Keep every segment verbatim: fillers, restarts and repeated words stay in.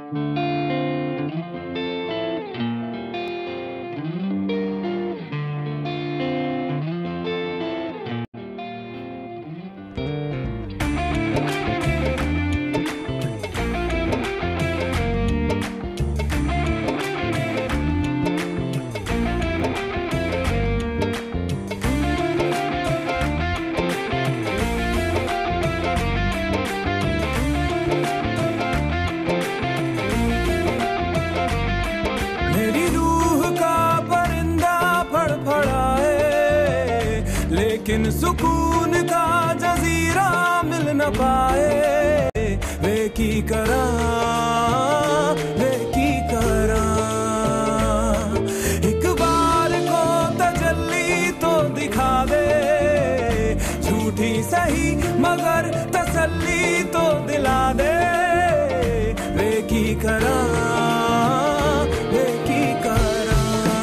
लेकिन सुकून का जजीरा मिल न पाए। वे की करा वे की करा एक बार को तजल्ली तो दिखा दे, झूठी सही मगर तसल्ली तो दिला दे। वे की करा वे की करा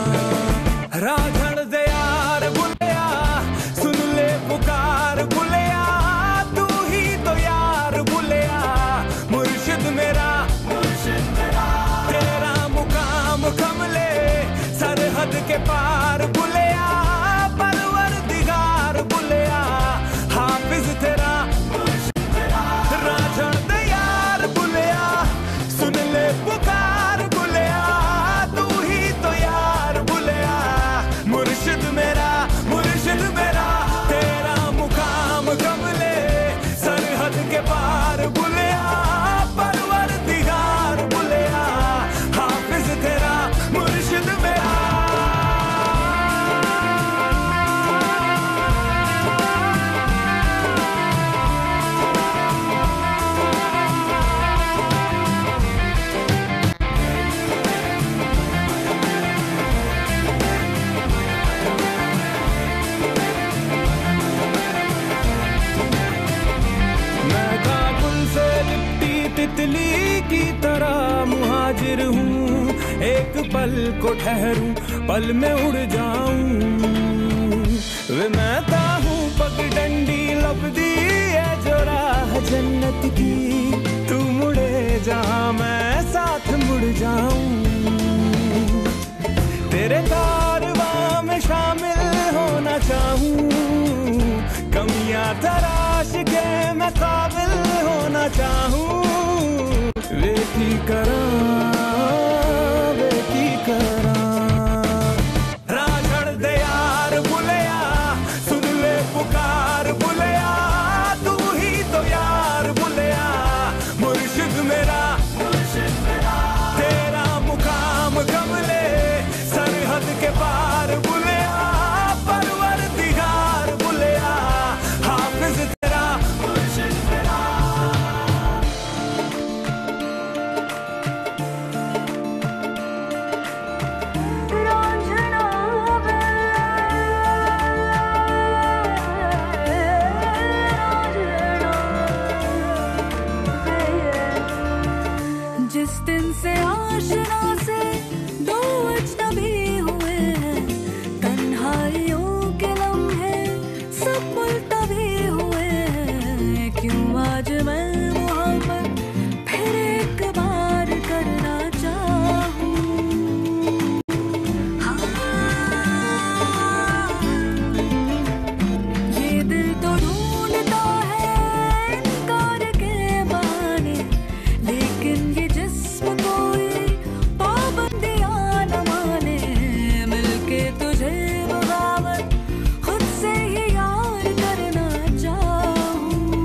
राधड़ दे यार बुलिया, सुन ले पुकार बुलिया, तू ही तो यार बुलिया। मुर्शिद मेरा मुर्शिद मेरा तेरा मुकाम कमले सरहद के पार बुलिया। परवरदिगार बुलिया हाफिज तेरा मुर्शिद मेरा राधड़ दे यार बुलिया, सुन ले पुकार बुलिया, तू ही तो यार बुलिया। मुर्शिद मेरा मुर्शिद मेरा तेरा मुकाम कमले सरहद के पार बुलिया। परवरदिगार बुलिया हाफिज तेरा मुर्शिद मेरा। तितली की तरह मुहाजिर हूँ, एक पल को ठहरूं पल में उड़ जाऊं। वे मैं हूँ पगडंडी लपदी है जो राह जन्नत की, तू मुड़े जहाँ मैं साथ मुड़ जाऊं। तेरे कारवां में शामिल होना चाहूँ, कमियां तराश के मैं काबिल होना चाहूँ। वे की करा वे की करा राधड़ दे यार बुलिया, सुन ले पुकार बुलिया, तू ही तो यार बुलिया। मुर्शिद मेरा मुर्शिद मेरा तेरा मुकाम कमले सरहद के पार बुलिया। परवरदिगार बुलिया हाफिज तेरा मुर्शिद मेरा। जिस दिन से आशना से दो अजनबी हुए हैं, तन्हाइयों के लम्हे सब मुल्तवी हुए हैं। क्यों आज मैं मोहब्बत फिर एक बार करना चाहूं। हाँ, ये दिल तो ढूंढता है इनकार के बहाने, लेकिन ये जिस्म कोई पाबंदियां न माने। मिलके तुझे बगावत खुद से ही यार करना चाहूं।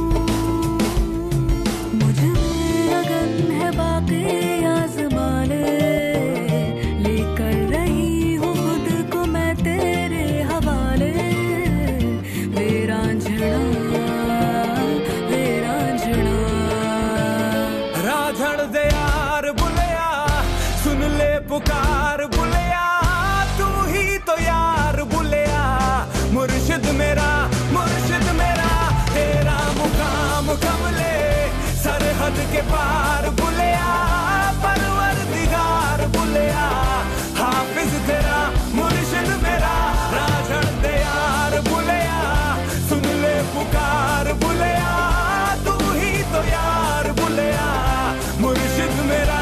मुझ में लगन है बाकी आज़माने, लेकर रही हूँ खुद को मैं तेरे हवाले। वे रांझना वे रांझना राधड़ दे यार बुलिया, सुन ले पुकार बुलिया, तू ही तो यार बुलिया। मुर्शिद मेरा मुर्शिद मेरा तेरा मुकाम कमले सरहद के पार बुलिया। परवरदिगार बुलिया हाफिज तेरा मुर्शिद मेरा। राधड़ दे यार बुलिया, सुन ले पुकार बुलिया, तू ही तो यार बुलिया। मुर्शिद मेरा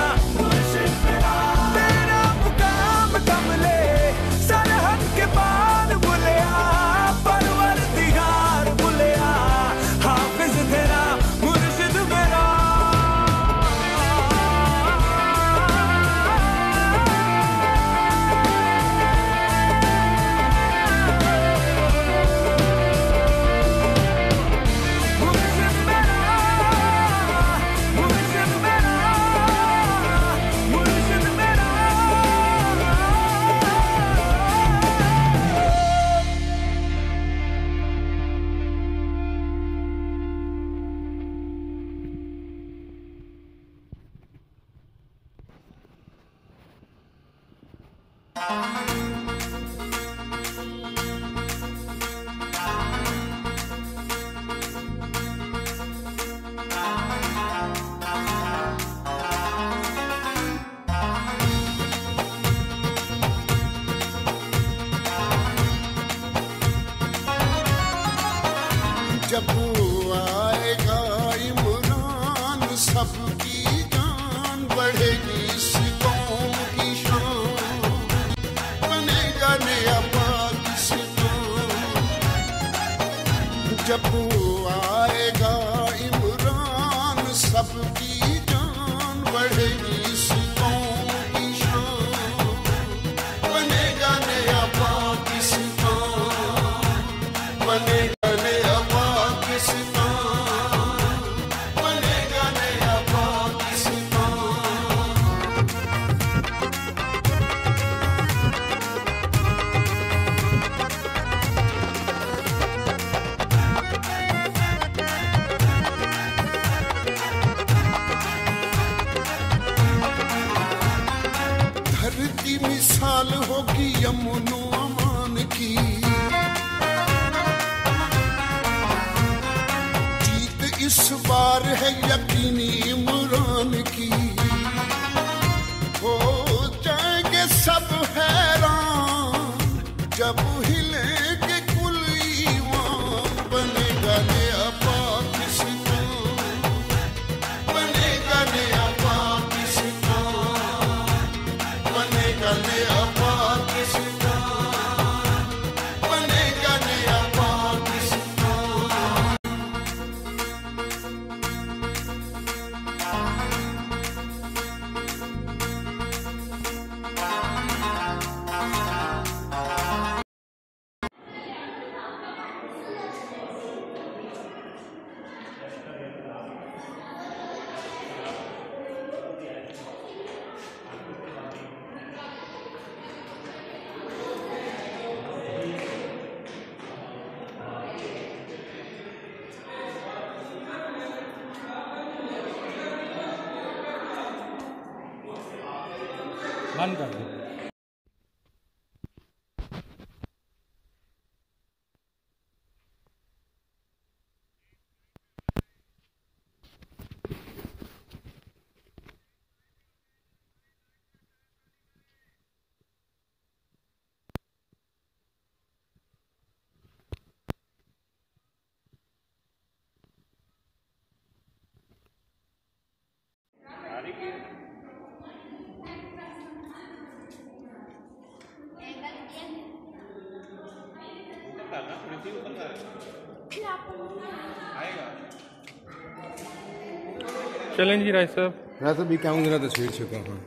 जब आएगा इमरान सबकी जान बढ़ेगी, इस कौम की शान बनेगा नया पाकिस्तान। जब आएगा इमरान सबकी जान बढ़ेगी, इस कौम की शान बनेगा नया पाकिस्तान, बनेगा मिसाल होगी अमन अमान की, जीत इस बार है यकीनी इमरान की। हो जाएंगे सब हैरान जब हिलेंगे कुल ईमान, बनेगा नया पाकिस्तान, बनेगा नया पाकिस्तान, बनेगा नया पाकिस्तान, बनेगा नया पाकिस्तान। बंद कर दो। चलें जी राय साहब, राय साहब भी क्या हूँ जरा तस्वीर चुका हूँ।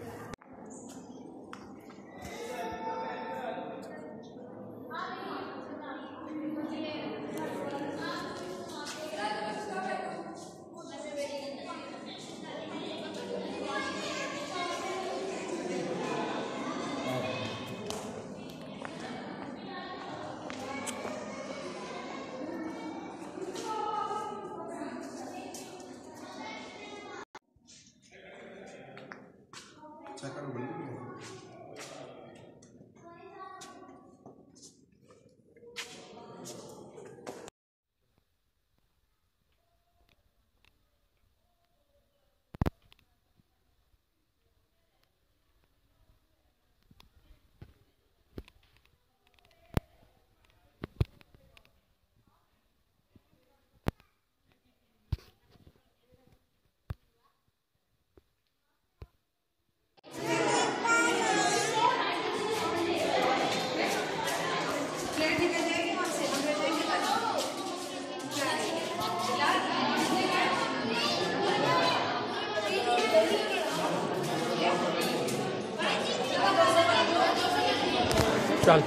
चल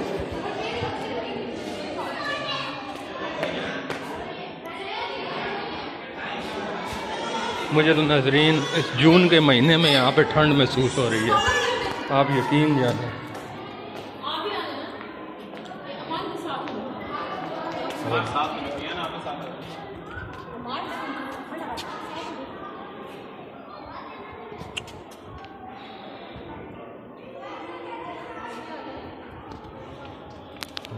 मुझे तो नाजरीन इस जून के महीने में यहाँ पे ठंड महसूस हो रही है, आप यकीन जाने।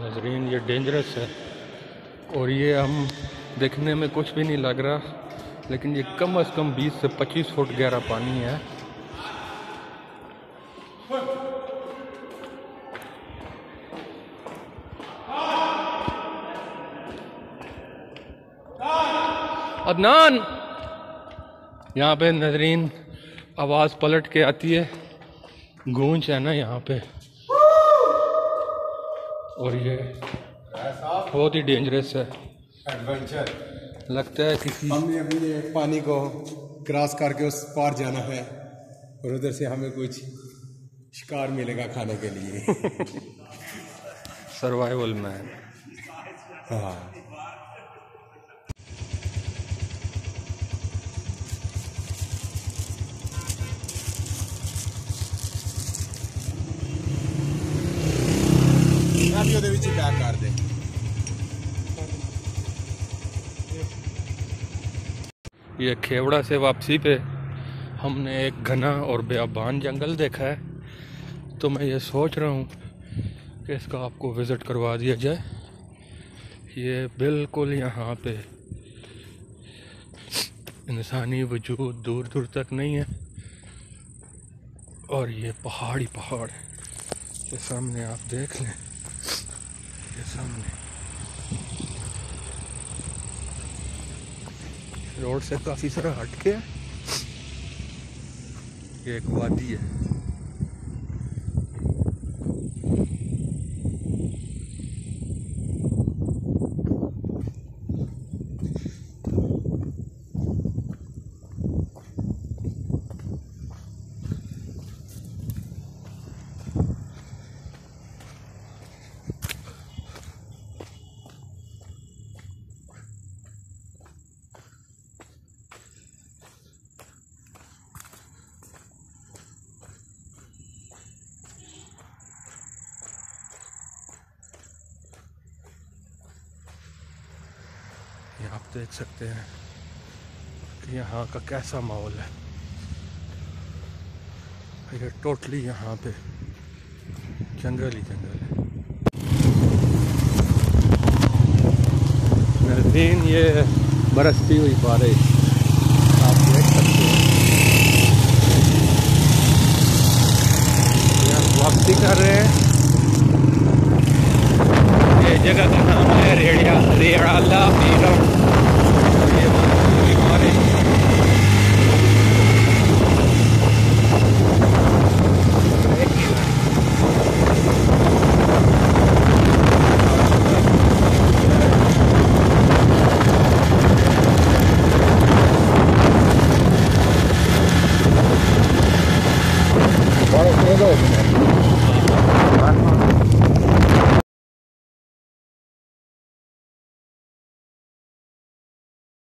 नजरीन ये डेंजरस है और ये हम देखने में कुछ भी नहीं लग रहा, लेकिन ये कम से कम बीस से पच्चीस फुट गहरा पानी है। अदनान, यहाँ पे नजरीन आवाज़ पलट के आती है, गूंज है ना यहाँ पे, और ये बहुत ही डेंजरस है। एडवेंचर लगता है किसी हमें अभी ये पानी को क्रॉस करके उस पार जाना है और उधर से हमें कुछ शिकार मिलेगा खाने के लिए। Survival man. हाँ, भी ਉਹਦੇ ਵਿੱਚ ਪੈਕ ਕਰ ਦੇ। ये खेवड़ा से वापसी पे हमने एक घना और बेअबान जंगल देखा है, तो मैं ये सोच रहा हूँ कि इसका आपको विज़िट करवा दिया जाए। ये बिल्कुल यहाँ पे इंसानी वजूद दूर दूर तक नहीं है और ये पहाड़ी पहाड़ के सामने आप देख लें, ये सामने रोड से काफ़ी सारा हटके है, ये एक वादी है। ये आप देख सकते हैं कि यहाँ का कैसा माहौल है। ये टोटली यहाँ पे जंगल ही जंगल है। नज़रीन ये बरसती हुई बारिश आप देख सकते हैं। यहाँ वापसी कर रहे हैं। ये जगह का नाम है रेड़िया रेड़ाला पीरम। ये बरसती हुई बारिश Bora,